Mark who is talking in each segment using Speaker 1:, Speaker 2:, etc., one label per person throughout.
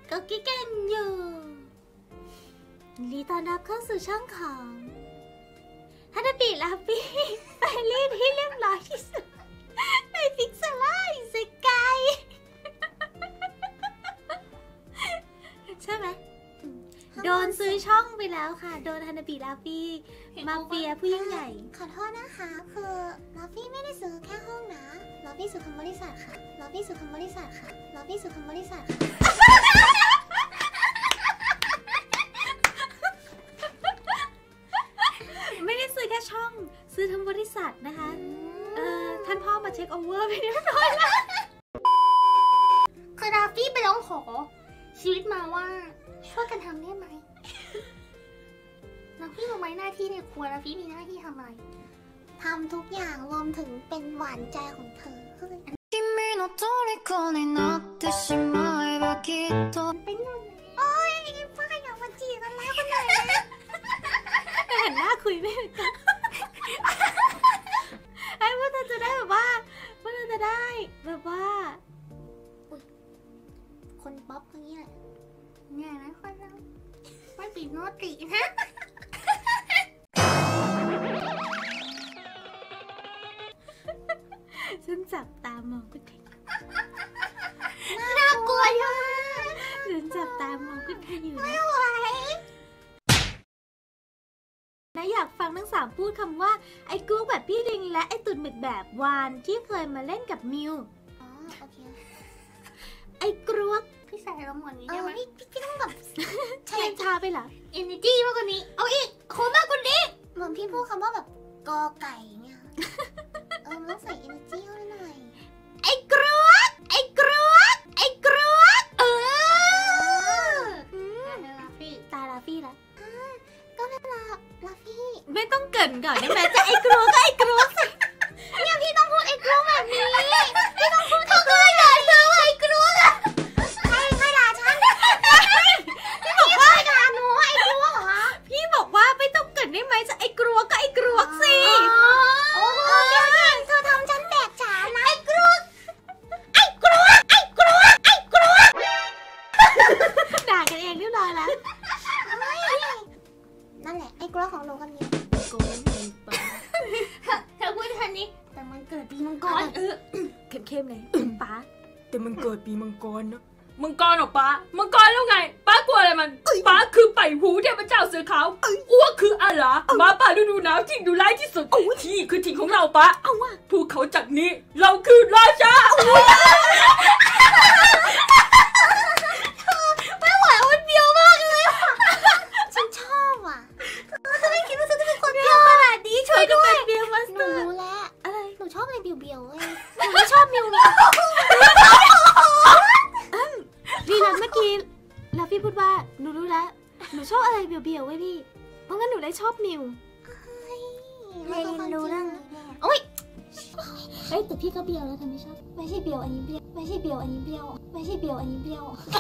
Speaker 1: ก็กิ๊กกันอยู่ยินดีต้อนรับเข้าสู่ช่องของฮานาบิลาฟี่ไปเล่นที่เรียบร้อยที่สุดในพิกเซล่าอิสกายใช่ไหมโดนซื้อช่องไปแล้วค่ะโดนฮานาบิลาฟี่มาเฟียผู้ยิ่งใหญ่
Speaker 2: ขอโทษนะคะคือลาฟี่ไม่ได้ซื้อแค่ห้องนะลาฟี่ซื้อทั้งบริษัทค่ะลาฟี่ซื้อทั้งบริษัทค่ะลาฟี่ซื้อทั้งบริษัทค่ะ
Speaker 1: ไม่ได้ซื้อแค่ช่องซื้อทั้งบริษัทนะคะท่านพ่อมาเช็คโอเวอร์ไปเรียบร้อยแล้ว
Speaker 2: คือลาฟี่ไปร้องขอชีวิตมาว่าช่วยกันทำได้ไหมลาฟี่รู้ไหมหน้าที่ในครัวลาฟี่มีหน้าที่ทำอะไรทำทุกอย่างรวมถึงเป็นหวานใจของเธอเป็นหนึ่งโอ้ยป้าอยากมาจีบกันแล้วคนไหน
Speaker 1: หันหน้าคุยไม่เหมือนกันไอ้พวกเธอจะได้แบบว่าพวกเธอจะได้แบบว่า
Speaker 2: คนป๊อปคนนี้แหละเนี่ยนะคนเราไม่ติดโนตินะ
Speaker 1: ฉันจับตามองคุณ
Speaker 2: น่ากลัวมาก
Speaker 1: ฉันจับตามองคุณอยู่
Speaker 2: ไม่ไหว
Speaker 1: นะอยากฟังทั้งสามพูดคำว่าไอ้กุ๊กแบบพี่ลิงและไอ้ตุ่นหมึกแบบวานที่เคยมาเล่นกับมิว
Speaker 2: โอเค
Speaker 1: ไอ้กรุ๊ก
Speaker 2: พี่ใส่ลงหมดนี้ได้ไหมพี่ต้องแบบ
Speaker 1: ใช้ชาไปเหรอ
Speaker 2: energy มากกว่านี้เอาอีกโคมากกว่านี้เหมือนพี่พูดคำว่าแบบกอไก่เนี่ยมันต้องใส่ energy เข้าหน่อย
Speaker 1: ไอ้กรุ๊กไอ้กรุ๊กไอ้กรุ๊ก
Speaker 2: ลาฟี่
Speaker 1: ตาลาฟี่ละ
Speaker 2: ก็เวลาลาฟี่
Speaker 1: ไม่ต้องเกินก่อนได้ไหมจะไอ้กรุ๊กก็ไอ้กรุ๊ก
Speaker 2: เนี่ยพี่ต้องพูดไอ้กรุ๊กแบบนี้พี่ต้องพูดเขาเคยด่าเธอว่าไอ้กรุ๊กอะให้ด่าฉันพี่บอกว่าด่าหนูว่าไอ้กรุ๊กเหรอ
Speaker 1: พี่บอกว่าไม่ต้องเกินได้ไหมจะไอ้กรุ๊กก็ไอ้กรุ๊กสิ
Speaker 2: โอ้โหเธอทำฉันแตกฉานนะไอ้กรุ๊กไอ้กรุ๊กไอ้กรุ๊กไอ้กรุ๊ก
Speaker 1: ด่ากันเองเรียบร้อยแล้ว
Speaker 2: นั่นแหละไอ้กรุ๊กของหนูคนนี้
Speaker 1: โกงมีปะ
Speaker 2: เธอพูดทันนี้แต่มันเกิดปีมังกร
Speaker 1: เข้มๆเลยป้า
Speaker 3: แต่มันเกิดปีมังกรนะมังกรเหรอป้ามังกรแล้วไงป้ากลัวอะไรมันป้าคือไปหูเทพเจ้าเสือขาวอ้วกคืออาหลาหมาป่าฤดูหนาวที่ดุร้ายที่สุดที่คือถิ่นของเราป้าพวกเขาจากนี้เราคือราชา
Speaker 2: ไม่ไหวมันเบี้ยวมากเลยฉันชอบอ่ะเธอไม่คิดว่าเธอจะเป็นคนเบี้ยวขนาดนี้ช่วยด้วย
Speaker 1: เบี้ยวมาสเตอร์
Speaker 2: รู้แล้ว
Speaker 1: อะไร
Speaker 2: หนูชอบอะไรเบี้ยวๆเว้ยหนูไม่ชอบมิวเลย
Speaker 1: ดีนะเมื่อกี้ลาฟี่พูดว่าหนูรู้แล้วหนูชอบอะไรเบี้ยวๆไว้ดิเพราะงั้นหนูได้ชอบมิว
Speaker 2: เรียนรู้เรื่อง
Speaker 1: โอ๊ยเฮ้ยแต่พี่ก็เบี้ยวแล้วทำไมชอบไม่ใช่เบี้ยวอันนี้เบี้ยวไม่ใช่เบี้ยวอันนี้เบี้ยวไม่ใช่เบี้ยวอันนี้เบี้ยว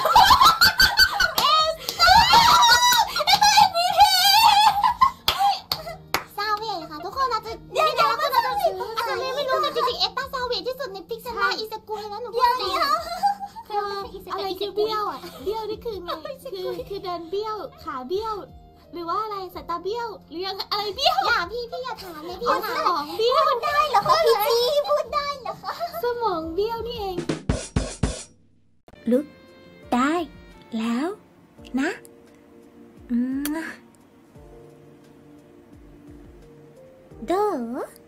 Speaker 2: ซาเวียค่ะทุกคนเราจะเดี๋ยวเราจะซื้ออาจจะไม่รู้แต่จริงๆเอสตาซาเวียที่สุดในพิกซล่าอิสกุลแล้วหนูพูดจริง
Speaker 1: อะไรคือเบี้ยวอ่ะเบี้ยวนี่คือไงคือเดินเบี้ยวขาเบี้ยวหรือว่าอะไรสายตาเบี้ยวหรืออะไรเบี้ยว
Speaker 2: อย่าพี่อย่าถามเลยพี่อย่าถาม
Speaker 1: สมองเบี้ยว
Speaker 2: พูดได้เหรอคะพี่จีพูดได้เหรอคะ
Speaker 1: สมองเบี้ยวนี่เองลุกได้แล้วนะเด้อ